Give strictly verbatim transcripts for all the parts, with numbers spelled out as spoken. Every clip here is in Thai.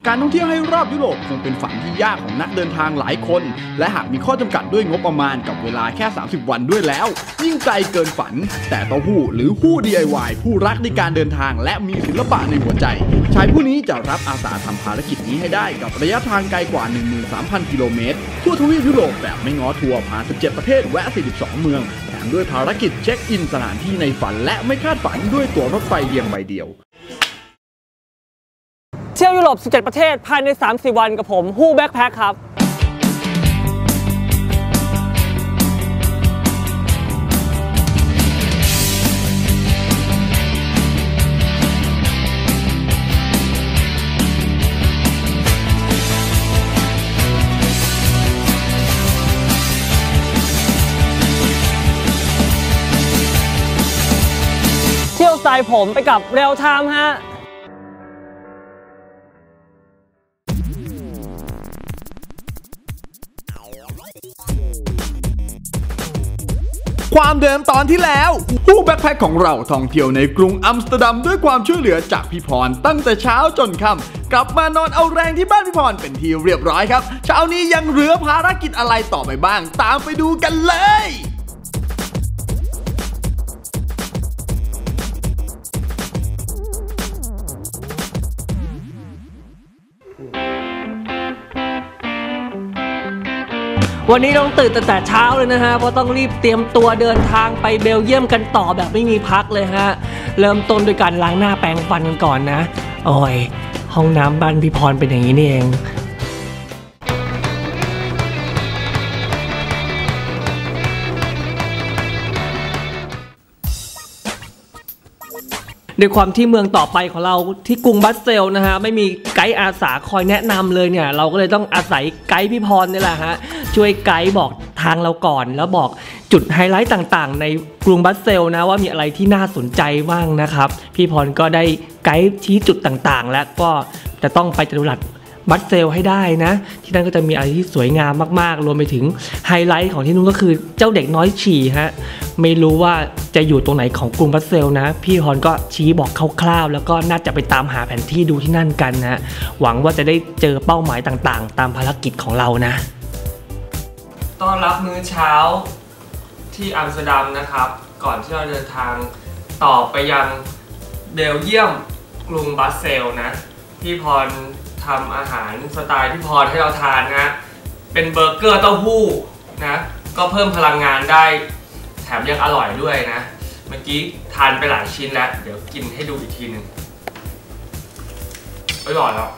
การท่องเที่ยวให้รอบยุโรปคงเป็นฝันที่ยากของนักเดินทางหลายคนและหากมีข้อจำกัดด้วยงบประมาณกับเวลาแค่สามสิบวันด้วยแล้วยิ่งไกลเกินฝันแต่เต้าหู้หรือฮู้ ดี ไอ วาย ผู้รักในการเดินทางและมีศิลปะในหัวใจชายผู้นี้จะรับอาสาทำภารกิจนี้ให้ได้กับระยะทางไกลกว่า หนึ่งหมื่นสามพัน กิโลเมตรทั่วทวีปยุโรปแบบไม่ง้อทัวร์ผ่านสิบเจ็ดประเทศแวะสี่สิบสองเมืองแถมด้วยภารกิจเช็คอินสถานที่ในฝันและไม่คาดฝันด้วยตั๋วรถไฟเพียงใบเดียวเที่ยวยุโรปสิบเจ็ดประเทศภายในสามสิบวันกับผมฮู้แบ็คแพ็คครับเที่ยวสายผมไปกับเรียลไทม์ฮะความเดิมตอนที่แล้วผู้แบ็คแพ็คของเราท่องเที่ยวในกรุงอัมสเตอร์ดัมด้วยความช่วยเหลือจากพี่พรตั้งแต่เช้าจนค่ำกลับมานอนเอาแรงที่บ้านพี่พรเป็นที่เรียบร้อยครับเช้านี้ยังเหลือภารกิจอะไรต่อไปบ้างตามไปดูกันเลยวันนี้ต้องตื่นตั้งแต่เช้าเลยนะฮะเพราะต้องรีบเตรียมตัวเดินทางไปเบลเยียมกันต่อแบบไม่มีพักเลยฮะเริ่มต้นด้วยการล้างหน้าแปรงฟันกันก่อนนะโอ้ยห้องน้ำบ้านพี่พรเป็นอย่างนี้นี่เองด้วยความที่เมืองต่อไปของเราที่กรุงบรัสเซลส์นะฮะไม่มีไกด์อาสาคอยแนะนำเลยเนี่ยเราก็เลยต้องอาศัยไกด์พี่พรนี่แหละฮะช่วยไกด์บอกทางเราก่อนแล้วบอกจุดไฮไลท์ต่างๆในกรุงบรัสเซลส์นะว่ามีอะไรที่น่าสนใจบ้างนะครับพี่พรก็ได้ไกด์ชี้จุดต่างๆและก็จะต้องไปจัตุรัสบรัสเซลส์ให้ได้นะที่นั่นก็จะมีอะไรที่สวยงามมากๆรวมไปถึงไฮไลท์ของที่นู่นก็คือเจ้าเด็กน้อยฉี่ฮะไม่รู้ว่าจะอยู่ตรงไหนของกรุงบรัสเซลส์นะพี่พรก็ชี้บอกคร่าวๆแล้วก็น่าจะไปตามหาแผนที่ดูที่นั่นกันนะหวังว่าจะได้เจอเป้าหมายต่างๆตามภารกิจของเรานะต้อนรับมื้อเช้าที่อัมสเตอร์ดัมนะครับก่อนที่เราเดินทางต่อไปยังเบลเยียมกรุงบรัสเซลส์นะพี่พรทำอาหารสไตล์พี่พรให้เราทานนะเป็นเบอร์เกอร์เต้าหู้นะก็เพิ่มพลังงานได้แถมยังอร่อยด้วยนะเมื่อกี้ทานไปหลายชิ้นแล้วเดี๋ยวกินให้ดูอีกทีหนึ่งอร่อยแล้ว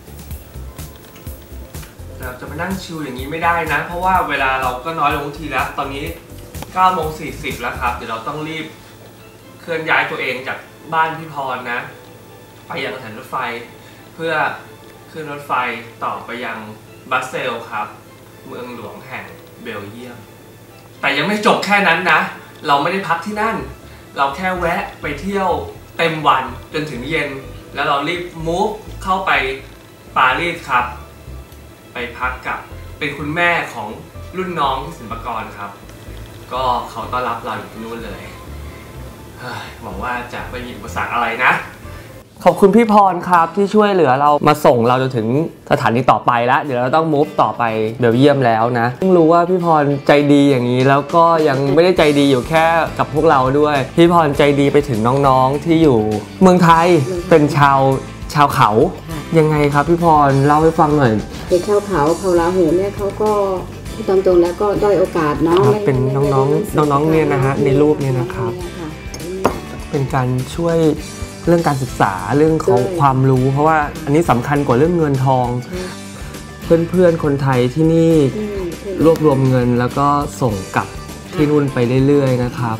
เราจะมานั่งชิลอย่างนี้ไม่ได้นะเพราะว่าเวลาเราก็น้อยลงทีแล้วตอนนี้เก้าโมงสี่สิบแล้วครับเดี๋ยวเราต้องรีบเคลื่อนย้ายตัวเองจากบ้านพี่พรนะไปยังสถานีรถไฟเพื่อขึ้นรถไฟต่อไปยังบรัสเซลส์ครับเมืองหลวงแห่งเบลเยียมแต่ยังไม่จบแค่นั้นนะเราไม่ได้พักที่นั่นเราแค่แวะไปเที่ยวเต็มวันจนถึงเย็นแล้วเรารีบมูฟเข้าไปปารีสครับไปพักกับเป็นคุณแม่ของรุ่นน้องที่ศิลปากรครับก็เขาต้อนรับเราอยู่ที่นู่นเลยหวังว่าจะไม่มีอุปสรรคอะไรนะขอบคุณพี่พรครับที่ช่วยเหลือเรามาส่งเราจนถึงสถานีต่อไปแล้วเดี๋ยวเราต้องมูฟต่อไปเบลเยียมแล้วนะเพิ่งรู้ว่าพี่พรใจดีอย่างนี้แล้วก็ยังไม่ได้ใจดีอยู่แค่กับพวกเราด้วยพี่พรใจดีไปถึงน้องๆที่อยู่เมืองไทยเป็นชาวชาวเขายังไงครับพี่พรเล่าให้ฟังหน่อยเป็นชาวเขาเขาลาหูเนี่ยเขาก็ตรงตรงแล้วก็ด้อยโอกาสเนาะเป็นน้องๆน้องๆเนี่ยนะฮะในรูปเนี่ยนะครับเป็นการช่วยเรื่องการศึกษาเรื่องของความรู้เพราะว่าอันนี้สำคัญกว่าเรื่องเงินทองเพื่อนๆคนไทยที่นี่รวบรวมเงินแล้วก็ส่งกลับที่นู่นไปเรื่อยๆนะครับ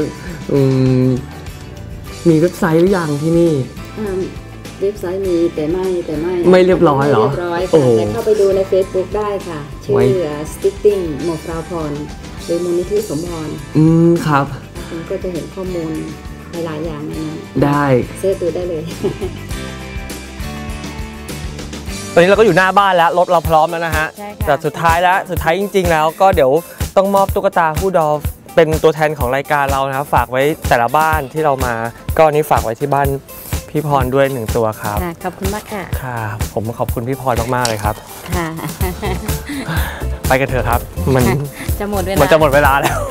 มีเว็บไซต์หรือยังที่นี่เว็บไซต์มีแต่ไม่แต่ไม่ไม่เรียบร้อยเหรอโอ้แต่เข้าไปดูใน Facebook ได้ค่ะชื่อ Stifting หมอฟราวพรหรือมูลนิธิสมพรอืมครับคุณก็จะเห็นข้อมูลหลายอย่างในนั้นได้เซิร์ชดูได้เลยตอนนี้เราก็อยู่หน้าบ้านแล้วรถเราพร้อมแล้วนะฮะแต่สุดท้ายแล้วสุดท้ายจริงๆแล้วก็เดี๋ยวต้องมอบตุ๊กตาฮู้ดอลเป็นตัวแทนของรายการเรานะครับฝากไว้แต่ละบ้านที่เรามาก็นี้ฝากไว้ที่บ้านพี่พรด้วยหนึ่งตัวครับขอบคุณมากค่ะค่ะผมขอบคุณพี่พรมากๆเลยครับค่ะไปกันเถอะครับมันจะหมดเวลามันจะหมดเวลาแล้ว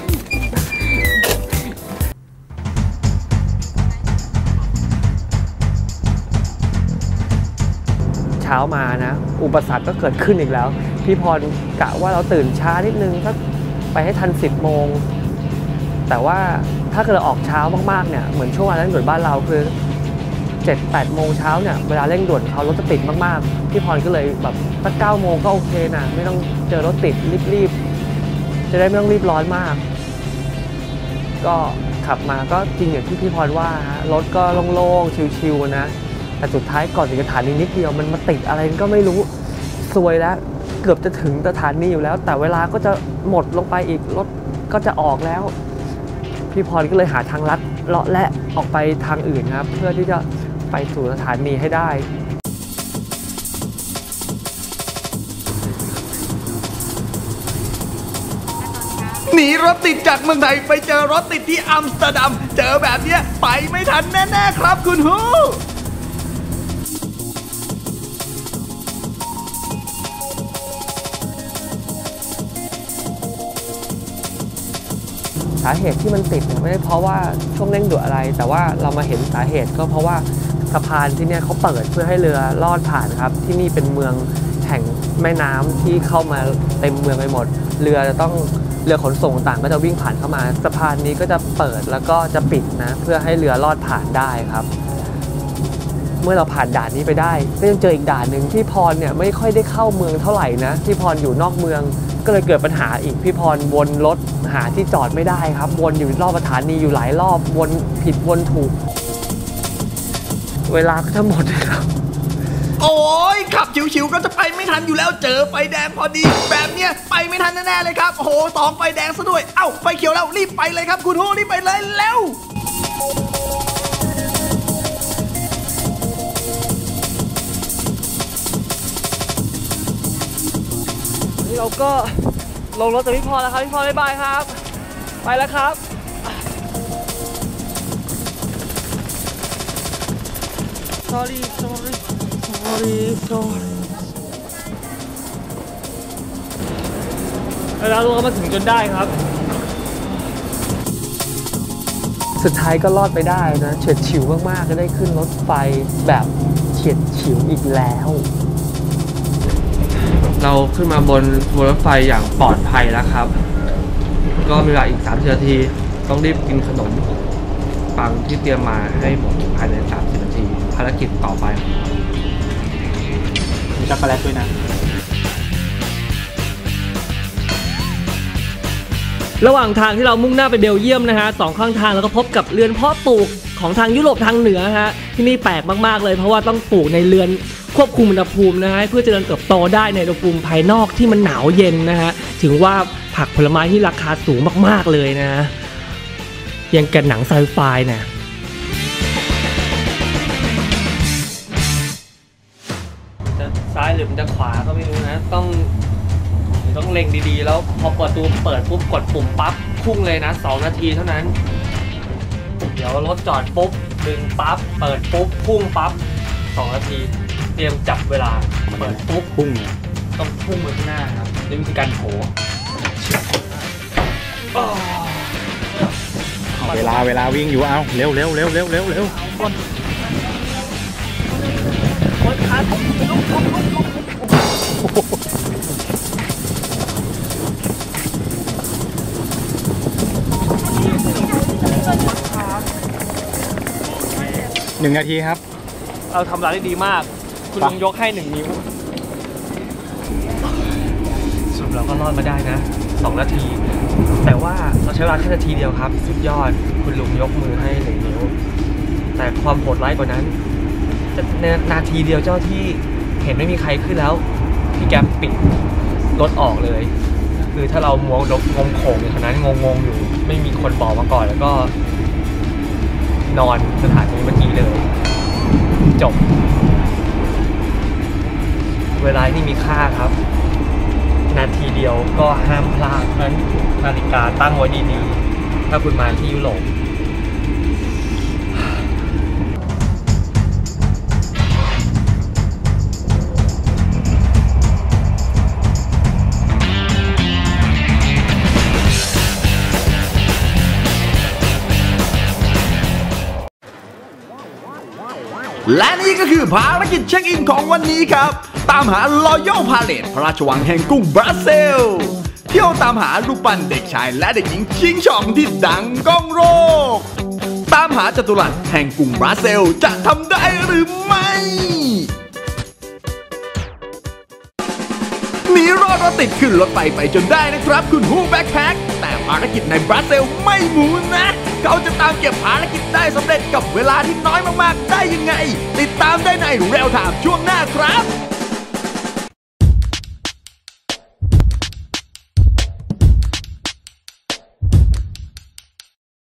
เช้ามานะอุปสรรคก็เกิดขึ้นอีกแล้วพี่พรกะว่าเราตื่นช้านิดนึงสักไปให้ทันสิบโมงแต่ว่าถ้าเกิดเราออกเช้ามากๆเนี่ยเหมือนช่วงเวลาเร่งด่วนบ้านเราคือเจ็ดแปดโมงเช้าเนี่ยเวลาเร่งด่วนเขารถจะติดมากๆพี่พรก็เลยแบบสักเก้าโมงก็โอเคนะไม่ต้องเจอรถติดรีบๆจะได้ไม่ต้องรีบร้อนมากก็ขับมาก็จริงอย่างที่พี่พรว่าฮะรถก็โล่งๆชิวๆนะแต่สุดท้ายก่อนถึงสถานีนิดเดียวมันมาติดอะไรก็ไม่รู้ซวยแล้วเกือบจะถึงสถานีอยู่แล้วแต่เวลาก็จะหมดลงไปอีกรถก็จะออกแล้วพี่พรก็เลยหาทางลัดเลาะและออกไปทางอื่นครับเพื่อที่จะไปสู่สถานีให้ได้หนีรถติดจากเมืองไทยไปเจอรถติดที่อัมสเตอร์ดัมเจอแบบนี้ไปไม่ทันแน่ๆครับคุณฮู้สาเหตุที่มันติดเนี่ยไม่ได้เพราะว่าช่วงเร่งด่วนอะไรแต่ว่าเรามาเห็นสาเหตุก็เพราะว่าสะพานที่เนี่ยเขาเปิดเพื่อให้เรือลอดผ่านครับที่นี่เป็นเมืองแห่งแม่น้ำที่เข้ามาเต็มเมืองไปหมดเรือจะต้องเรือขนส่งต่างก็จะวิ่งผ่านเข้ามาสะพานนี้ก็จะเปิดแล้วก็จะปิดนะเพื่อให้เรือลอดผ่านได้ครับเมื่อเราผ่านด่านนี้ไปได้ก็ยังเจออีกด่านหนึ่งที่พรเนี่ยไม่ค่อยได้เข้าเมืองเท่าไหร่นะที่พรอยู่นอกเมืองก็เลยเกิดปัญหาอีกพี่พรวนรถหาที่จอดไม่ได้ครับวนอยู่รอบสถานีอยู่หลายรอบวนผิดวนถูกเวลาก็จะหมดเลยครับโอ้ยขับชิวๆก็จะไปไม่ทันอยู่แล้วเจอไฟแดงพอดีแบบเนี้ยไปไม่ทันแน่ๆเลยครับโอ้โหสองไฟแดงซะด้วยเอ้าไฟเขียวแล้วรีบไปเลยครับคุณฮู้รีบไปเลยเร็วเราก็ลงรถจากพี่พรแล้วครับพี่พรบ๊ายบายครับไปแล้วครับสอรี่สอรี่สอรี่สอรี่แล้วเราก็มาถึงจนได้ครับสุดท้ายก็รอดไปได้นะเฉียดฉิวมากๆก็ได้ขึ้นรถไฟแบบเฉียดฉิวอีกแล้วเราขึ้นมาบนรถไฟอย่างปลอดภัยแล้วครับก็มีเวลาอีกสามสิบนาทีต้องรีบกินขนมปังที่เตรียมมาให้หมดภายในสามสิบนาทีภารกิจต่อไปมีช็อกโกแลตด้วยนะระหว่างทางที่เรามุ่งหน้าไปเบลเยียมนะฮะสองข้างทางเราก็พบกับเรือนเพาะปลูกของทางยุโรปทางเหนือฮะที่นี่แปลกมากๆเลยเพราะว่าต้องปลูกในเรือนควบคุมอุณหภูมินะฮะเพื่อเจริญเติบโตได้ในอุณหภูมิภายนอกที่มันหนาวเย็นนะฮะถึงว่าผักผลไม้ที่ราคาสูงมากๆเลยนะยังกับหนังไซไฟนะจะซ้ายหรือมันจะขวาก็ไม่รู้นะต้องต้องเล็งดีๆแล้วพอประตูเปิดปุ๊บกดปุ่มปั๊บพุ่งเลยนะสองนาทีเท่านั้นเดี๋ยวรถจอดปุ๊บดึงปั๊บเปิดปุ๊บพุ่งปั๊บสองนาทีเตรียมจับเวลาเปิดปุ๊บพุ่งต้องพุ่งไปข้างหน้าครับนี่วิธีการโผเวลาเวลาวิ่งอยู่เอาเร็วเร็วเร็วเร็วเร็วเร็วคนขาทุบลุกลุกลุกลุกหนึ่งนาทีครับเราทำได้ดีมากคุณลุงยกให้หนึ่งนิ้วสรุปเราก็รอดมาได้นะสองนาทีแต่ว่าเราใช้เวลาแค่นาทีเดียวครับสุดยอดคุณลุงยกมือให้หนึ่งนิ้วแต่ความโหดร้ายกว่านั้นในนาทีเดียวเจ้าที่เห็นไม่มีใครขึ้นแล้วพี่แก๊ปปิดรถออกเลยคือถ้าเรามัวงงโขงอยู่เท่านั้นงงๆอยู่ไม่มีคนบอกมาก่อนแล้วก็นอนสถานีเมื่อกี้เลยจบเวลาที่มีค่าครับนาทีเดียวก็ห้ามพลาดนั้นนาฬิกาตั้งไว้ดีๆถ้าคุณมาที่ยุโรปและนี่ก็คือภารกิจเช็คอินของวันนี้ครับตามหา Royal Palace พระราชวังแห่งกรุงบรัสเซลส์เที่ยวตามหารูปปั้นเด็กชายและเด็กหญิงชิงช่องที่ดังก้องโลกตามหาจัตุรัสแห่งกรุงบรัสเซลส์จะทำได้หรือไม่หนีรอดรถติดขึ้นรถไฟไปจนได้นะครับคุณฮู้แบ็คแพ็คแต่ภารกิจในบรัสเซลส์ไม่หมูนะเขาจะตามเก็บภารกิจได้สำเร็จกับเวลาที่น้อยมากๆได้ยังไงติดตามได้ในเรียลไทม์ช่วงหน้าครับ